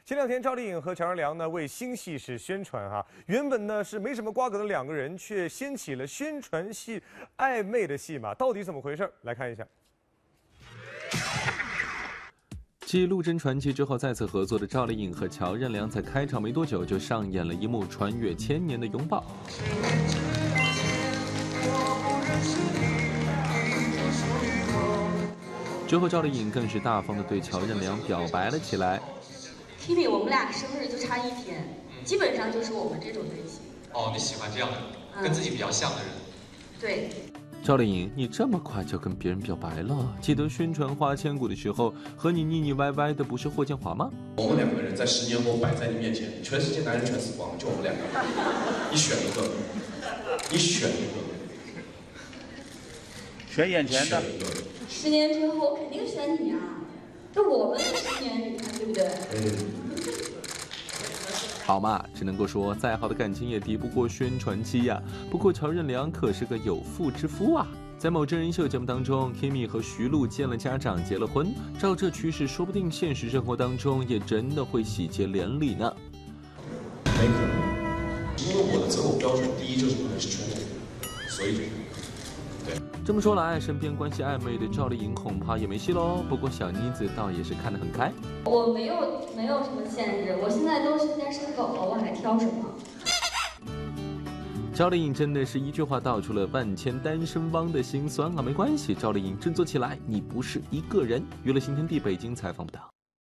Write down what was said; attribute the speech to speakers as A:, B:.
A: 前两天，赵丽颖和乔任梁呢为新戏是宣传哈，原本呢是没什么瓜葛的两个人，却掀起了宣传戏暧昧的戏码，到底怎么回事？来看一下。
B: 继《陆贞传奇》之后再次合作的赵丽颖和乔任梁，在开场没多久就上演了一幕穿越千年的拥抱。之后，赵丽颖更是大方地对乔任梁表白了起来。
C: Kimi， 我们俩生日就差1天，基本上就是我们这种类型。
D: 哦，你喜欢这样的人，跟自己比较像的人。
C: 对。
B: 赵丽颖，你这么快就跟别人表白了？记得宣传《花千骨》的时候，和你腻腻歪歪的不是霍建华吗？
E: 我们两个人在10年后摆在你面前，全世界男人全死光了，就我们两个，你选一个，你选一个，
F: 选眼前的。
C: 10年之后，我肯定选你啊！就我们10年，你看对不对？
B: 好嘛，只能够说再好的感情也敌不过宣传期呀。不过乔任梁可是个有妇之夫啊。在某真人秀节目当中 ，Kimi 和徐璐见了家长，结了婚。照这趋势，说不定现实生活当中也真的会喜结连理呢。
E: 没可能，因为我的择偶标准，第一就是不能是穷人，所以。
B: 这么说来，身边关系暧昧的赵丽颖恐怕也没戏喽。不过小妮子倒也是看得很开。
C: 我没有什么限制，我现在都是单身狗了，我还挑什么？
B: 赵丽颖真的是一句话道出了万千单身汪的辛酸啊！没关系，赵丽颖振作起来，你不是一个人。娱乐新天地北京采访报道。